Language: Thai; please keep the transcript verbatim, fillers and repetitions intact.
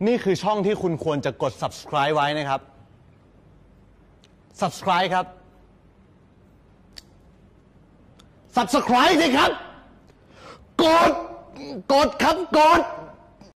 นี่คือช่องที่คุณควรจะกด subscribe ไว้นะครับ subscribe ครับ subscribe สิครับกดกดครับกด